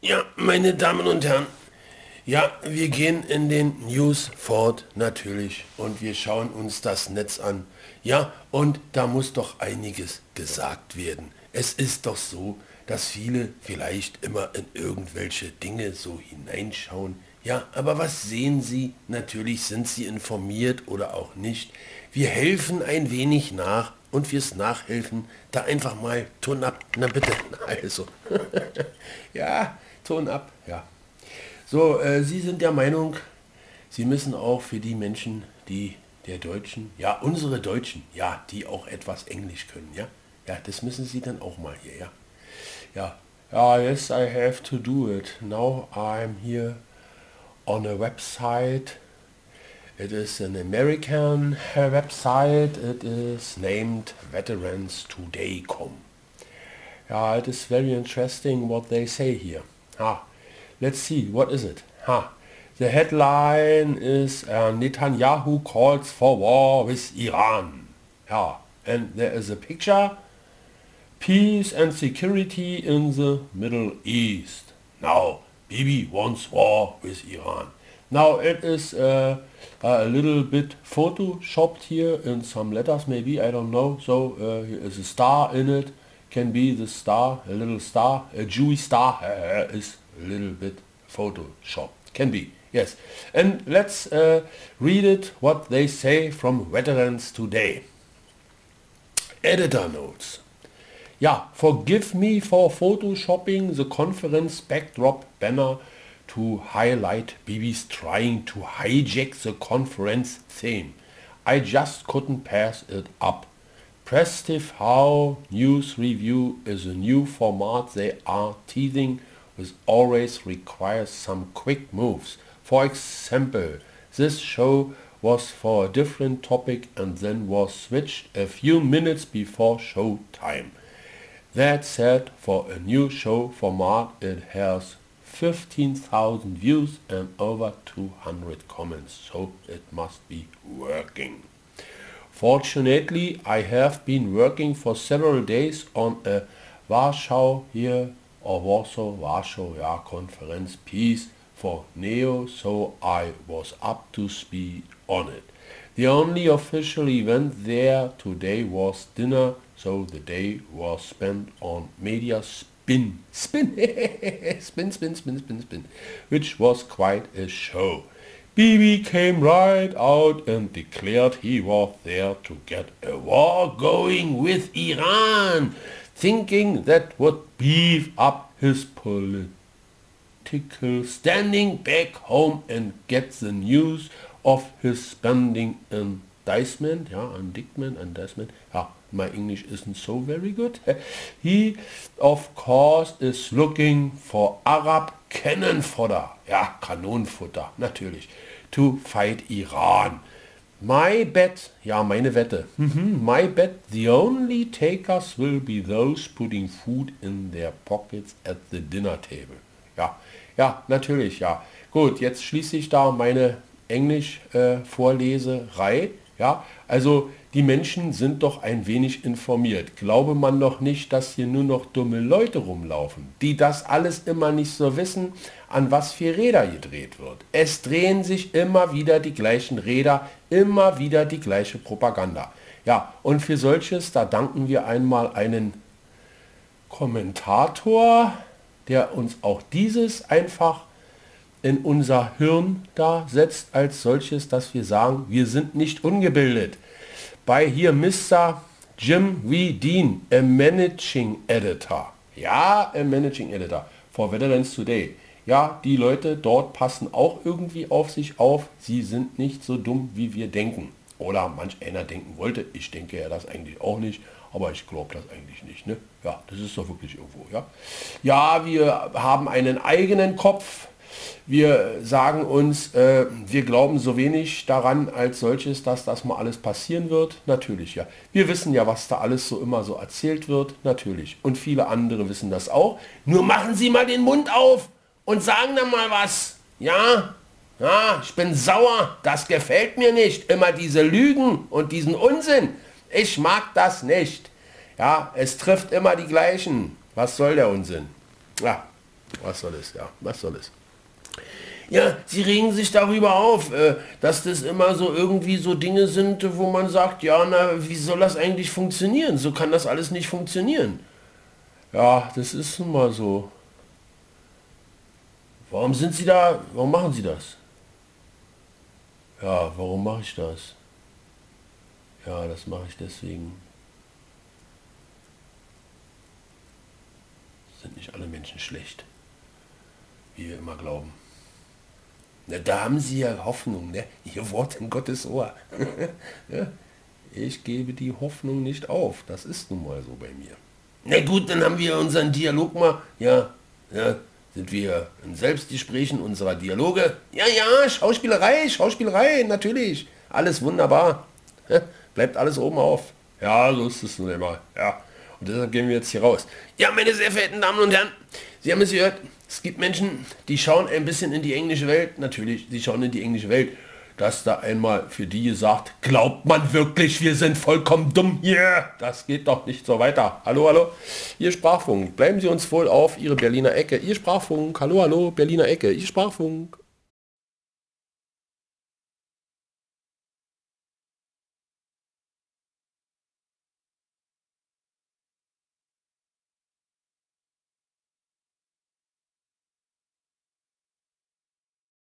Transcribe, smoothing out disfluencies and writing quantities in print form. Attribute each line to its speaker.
Speaker 1: Ja, meine Damen und Herren, ja, wir gehen in den Newsfort natürlich und wir schauen uns das Netz an. Ja, und da muss doch einiges gesagt werden. Es ist doch so, dass viele vielleicht immer in irgendwelche Dinge so hineinschauen. Ja, aber was sehen Sie? Natürlich sind Sie informiert oder auch nicht. Wir helfen ein wenig nach und fürs Nachhelfen da einfach mal Ton ab. Na bitte, also. Ja, Ton ab, ja. So, Sie sind der Meinung, Sie müssen auch für die Menschen, die der Deutschen, ja, unsere Deutschen, ja, die auch etwas Englisch können, ja, ja, das müssen Sie dann auch mal hier, ja. Ja, ja, yes, I have to do it. Now I'm here on a website. It is an American website. It is named veteranstoday.com. Yeah, it is very interesting what they say here. Let's see, what is it? The headline is Netanyahu calls for war with Iran. Yeah, and there is a picture, peace and security in the Middle East. Now, Bibi wants war with Iran. Now it is a little bit photoshopped here in some letters, maybe, I don't know. So here is a star in it. Can be the star, a little star, a Jewish star is a little bit photoshopped. Can be, yes. And let's read it, what they say from Veterans Today. Editor notes. Yeah, forgive me for photoshopping the conference backdrop banner to highlight Bibi's trying to hijack the conference theme. I just couldn't pass it up. Prestive How News Review is a new format they are teasing, which always requires some quick moves. For example, this show was for a different topic and then was switched a few minutes before show time. That said, for a new show format it has 15,000 views and over 200 comments, so it must be working. Fortunately, I have been working for several days on a Warsaw conference piece for Neo, so I was up to speed on it. The only official event there today was dinner, so the day was spent on media spin, which was quite a show. Bibi came right out and declared he was there to get a war going with Iran, thinking that would beef up his political standing back home and get the news of his spending indictment. My English isn't so very good. He, of course, is looking for Arab cannon fodder. Ja, Kanonenfutter, natürlich. To fight Iran. My bet, ja, meine Wette. My bet, the only takers will be those putting food in their pockets at the dinner table. Ja, ja, natürlich, ja. Gut, jetzt schließe ich da meine Englisch-Vorleserei. Ja, also die Menschen sind doch ein wenig informiert. Glaube man doch nicht, dass hier nur noch dumme Leute rumlaufen, die das alles immer nicht so wissen, an was für Räder gedreht wird. Es drehen sich immer wieder die gleichen Räder, immer wieder die gleiche Propaganda. Ja, und für solches, da danken wir einmal einen Kommentator, der uns auch dieses einfach in unser Hirn da setzt als solches, dass wir sagen, wir sind nicht ungebildet. Bei hier Mr. Jim V. Dean, a Managing Editor. Ja, a Managing Editor for Veterans Today. Ja, die Leute dort passen auch irgendwie auf sich auf. Sie sind nicht so dumm, wie wir denken. Oder manch einer denken wollte. Ich denke ja das eigentlich auch nicht. Aber ich glaube das eigentlich nicht. Ne? Ja, das ist doch wirklich irgendwo. Ja, ja, wir haben einen eigenen Kopf. Wir sagen uns, wir glauben so wenig daran als solches, dass das mal alles passieren wird. Natürlich, ja. Wir wissen ja, was da alles so immer so erzählt wird. Natürlich. Und viele andere wissen das auch. Nur machen Sie mal den Mund auf und sagen dann mal was. Ja, ja, ich bin sauer. Das gefällt mir nicht. Immer diese Lügen und diesen Unsinn. Ich mag das nicht. Ja, es trifft immer die gleichen. Was soll der Unsinn? Ja. Was soll es, ja, was soll es. Ja, sie regen sich darüber auf, dass das immer so irgendwie so Dinge sind, wo man sagt, ja, na, wie soll das eigentlich funktionieren? So kann das alles nicht funktionieren. Ja, das ist nun mal so. Warum sind Sie da? Warum machen Sie das? Ja, warum mache ich das? Ja, das mache ich deswegen. Sind nicht alle Menschen schlecht, wie wir immer glauben. Na, da haben Sie ja Hoffnung, ne? Ihr Wort in Gottes Ohr. Ja, ich gebe die Hoffnung nicht auf. Das ist nun mal so bei mir. Na gut, dann haben wir unseren Dialog mal. Ja, ja, sind wir in Selbstgesprächen unserer Dialoge. Ja, ja, Schauspielerei, Schauspielerei, natürlich. Alles wunderbar. Ja, bleibt alles oben auf. Ja, so ist es nun immer. Ja. Und deshalb gehen wir jetzt hier raus. Ja, meine sehr verehrten Damen und Herren, Sie haben es gehört, es gibt Menschen, die schauen ein bisschen in die englische Welt. Natürlich, sie schauen in die englische Welt. Dass da einmal für die gesagt, glaubt man wirklich, wir sind vollkommen dumm hier? Das geht doch nicht so weiter. Hallo, hallo, Ihr Sprachfunk. Bleiben Sie uns wohl auf Ihre Berliner Ecke. Ihr Sprachfunk, hallo, hallo, Berliner Ecke, Ihr Sprachfunk.